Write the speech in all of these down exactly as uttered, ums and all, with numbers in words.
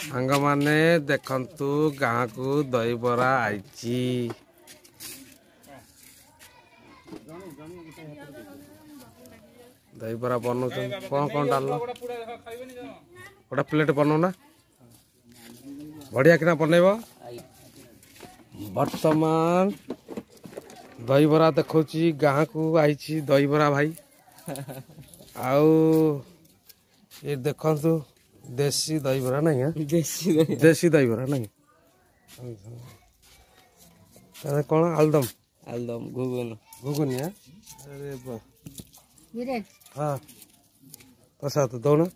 सांग माने देखंतु गाँ को दहीबरा आईची दहीबरा बनाऊ कौन कौन डाल गोटे प्लेट बनाऊ ना बढ़िया किना बनैब वर्तमान दहीबरा देखौची गाँ को आईची दहीबरा भाई आउ ये देखंतु देसी दहीबरा नहीं है देसी देसी दहीबरा नहीं अरे कौन आलदम आलदम घुगुन घुगुन है अरे वाह हाँ प्रसाद तो दो ना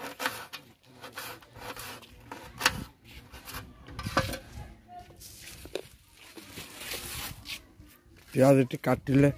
प्याज ये काटिले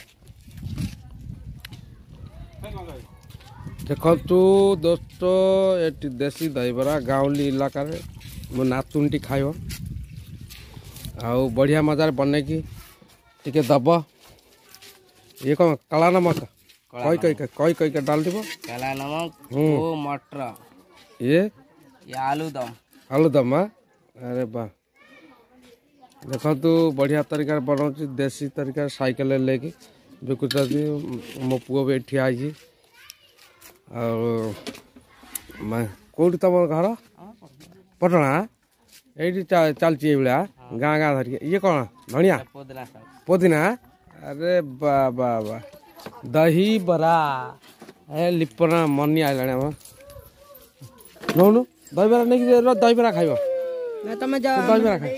देखु दोस्त ये देसी दहीबरा गाँवली इलाका मो नातुनटी खाइब आउ बढ़िया मजार बने की टिके दब ये कौन काला नमक कई कई कई कई के डाल दीब काला नमक ओ मटर ये ये आलू दम आलू दम अरे वाह देखु बढ़िया तरीका बनाऊँ देसी तरीका साइकिल लेके बिकुच मो पुओ भी ठिया है कौटी तुम घर पटना ये चलती भाया गाँ गाँ धरिक ये कौन धनिया पुदीना अरे बा बा बा दही बरा ए लिपना मनी आइला नौनु दही बरा नहीं दही बरा खाइब दही बरा खाइ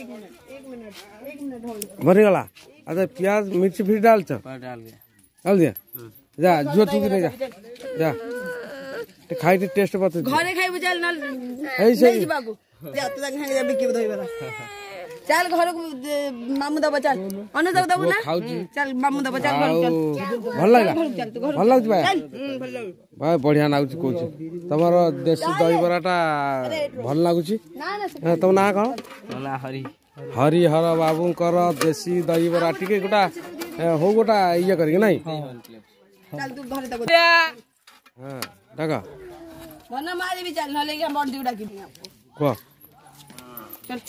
मरीगला अरे प्याज मिर्ची फिर डाल डाल दिया जा जो तू नहीं जा जा खाई टेस्ट बता घरे खाइबो चल न ऐसे नहीं बाबू जा तू तक खाइ बिकी दही बरा चल घर को मामू दबा चल अनु दब दबु ना चल मामू दबा चल घर चल भल लागला भल लागछ भाई भाई बढ़िया लागछ कोछ तमर देसी दही बराटा भल लागछ ना ना तुम ना कौन ना हरि हरिहर बाबू कर देसी दही बरा टिके गोटा हो गोटा ये करके नहीं चल तू घर दबा हां डाका धन मारी भी चल न लेके हम बड़ दिउडा की को चल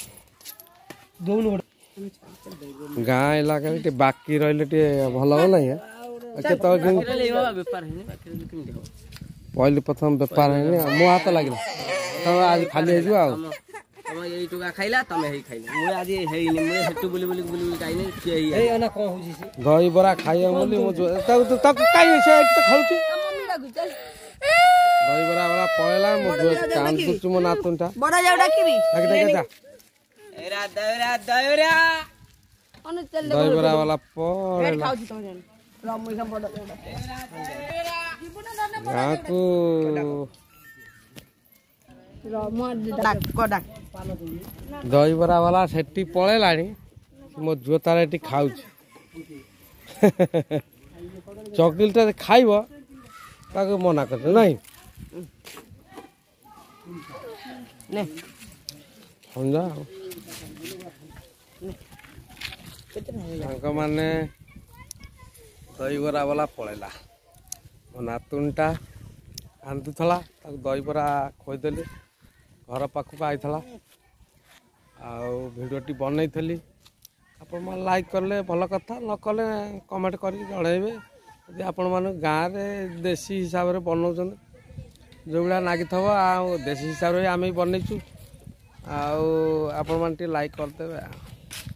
गाँ इलाका टे बाकी रहिले टे भल हो नहीं है केत पहले प्रथम बेपार है मो हाथ लगे तब आज खाली हो जाओ तम यही टुका खाइला तम हेई खाइला मु आज हेई नि मु हेटु बुली बुली बुली बुली खाइने के हेई एना कोन होजी से दही बरा खाइया बोली मु तब तब काई से एक तो खाउची मम्मी लागु चल दही बरा वाला पळेला मु कांतु चुमो नातुनटा बड़ा जाउडा किबी देख देख जा एरा दौरा दौरा अनु चल दही बरा वाला पळेला खाउची तम जन रामु हम बड़ा गाँ को रामु डाक को डाक दही बरा वाला सेठी पळेलानी मो जोतारे टी खाउची चॉकलेट खाइब ताको मना कर नहीं ने समझा माने दहीबरा वाला पड़ेला मो नातुनटा आंदुला दहीबरा खोईदेली घर पाखक आईला भिडियोटी बनई आपण मैंने लाइक कले भल कथा न कले कमेंट करके जनइबे यदि आपण मैंने गाँव में देसी हिसाब से बनाऊँ जो भाया नागी थव आ देसी हिसाब से आम बनईचु आपण मैंने लाइक करदे।